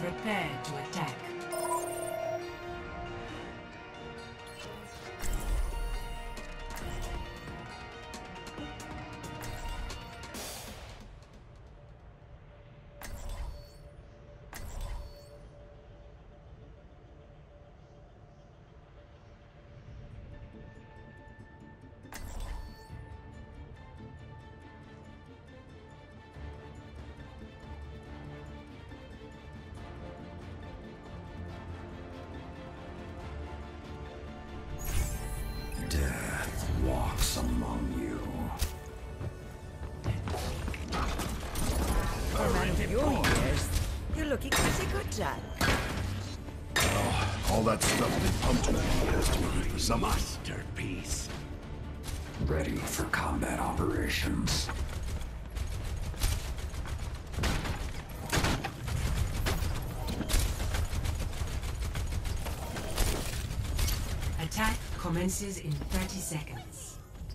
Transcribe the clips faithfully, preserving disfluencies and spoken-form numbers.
Prepare to attack. Death walks among you. Among your years, you're looking pretty good, Jack. Oh, all that stuff they pumped into me has to be for some Masterpiece. ready for combat operations. Attack commences in thirty seconds.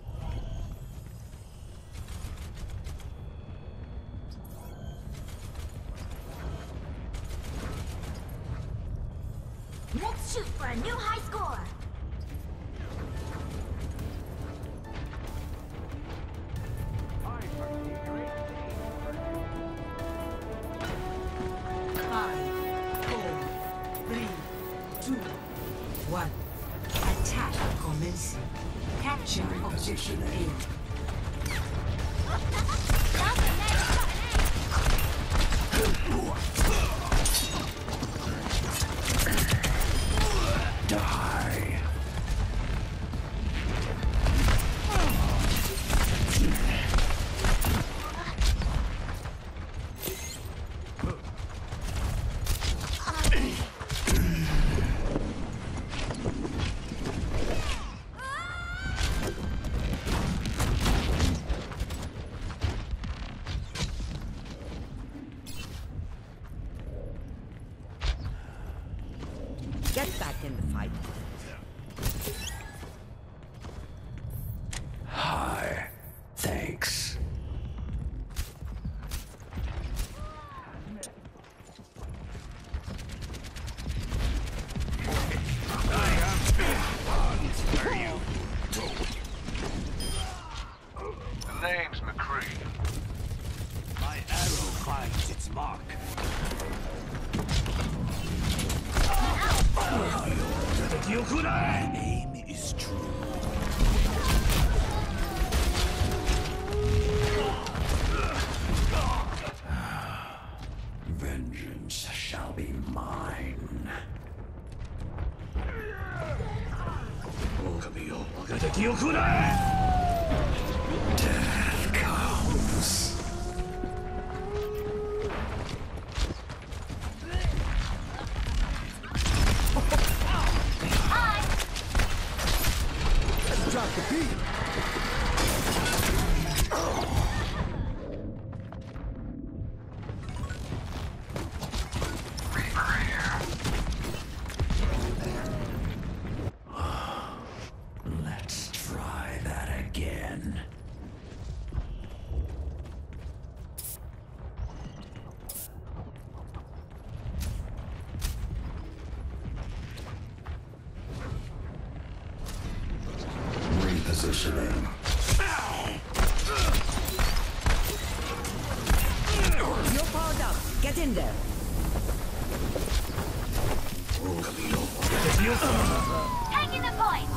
Let's shoot for a new high score. Five, four, three, two, one. Attack commencing. Capture objective A. Die. Get back in the fight. Hi. Thanks. The name's McCree. My arrow finds its mark. My aim is true. Vengeance shall be mine. Death comes. Drop the beat. Let's try that again. Repositioning. You're powered up. Get in there. Taking the point.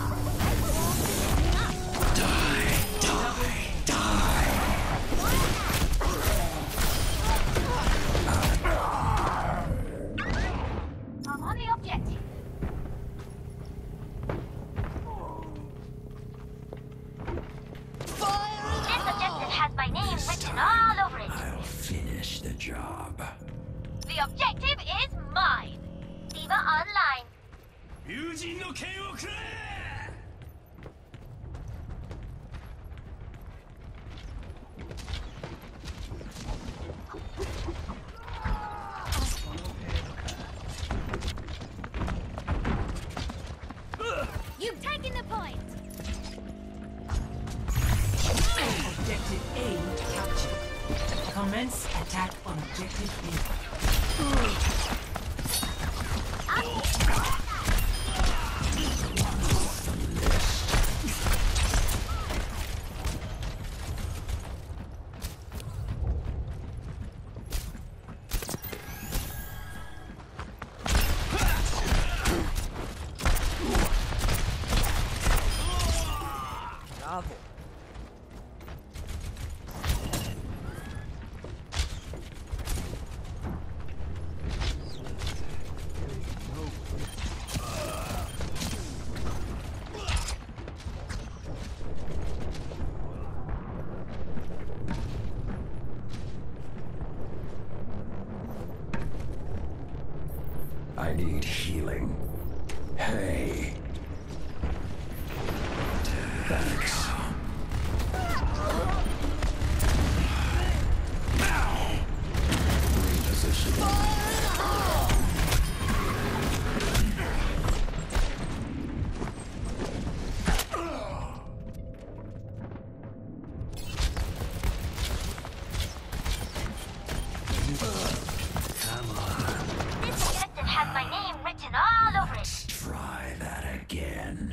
Die, die, die. I'm on the objective. This objective has my name This written time, all over it. I'll finish the job. The objective is mine. Diva Online. 友人の剣をくれ You've taken the point. Objective A captured. Commence attack on objective B. Bravo. I need healing. Hey. Thanks. This objective has my name written all over it. Try that again.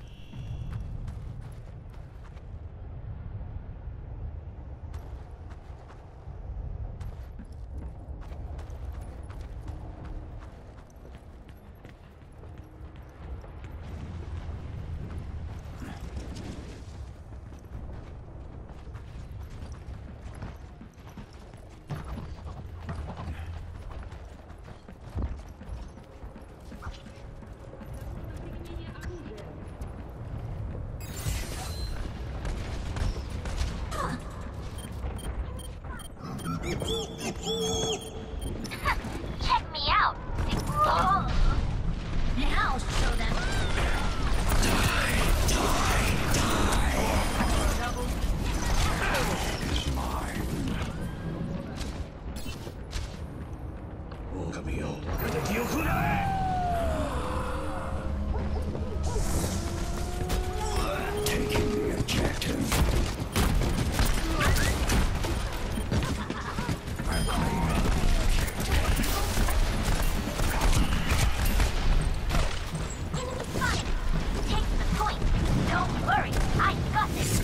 Check me out. Whoa. Now show them. Taking the objective. I'm claiming the Enemy spotted. Take the point. Don't worry. I got this.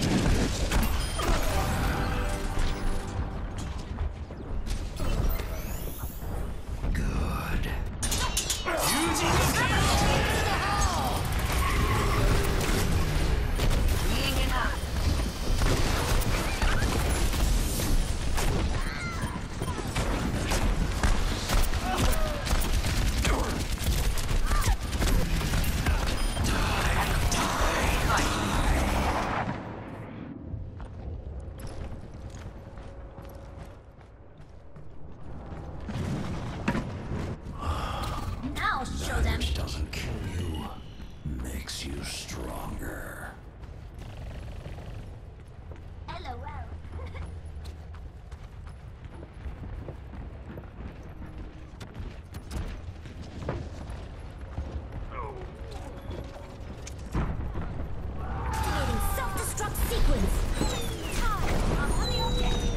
good. Now show them. Which doesn't kill you, makes you stronger. LOL. Activating self-destruct sequence. I'm on the objective.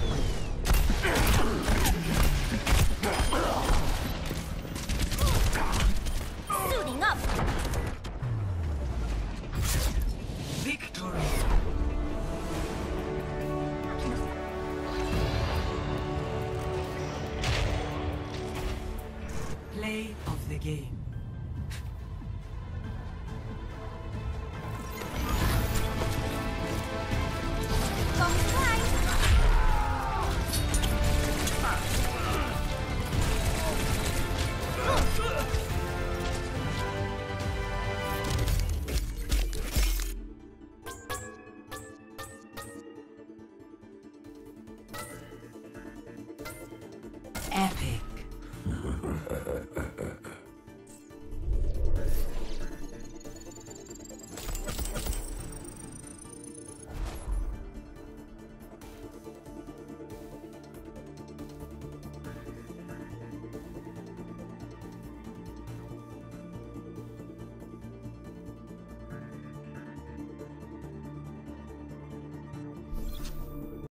Suiting up. Victory. Play of the game. Gong time. Epic.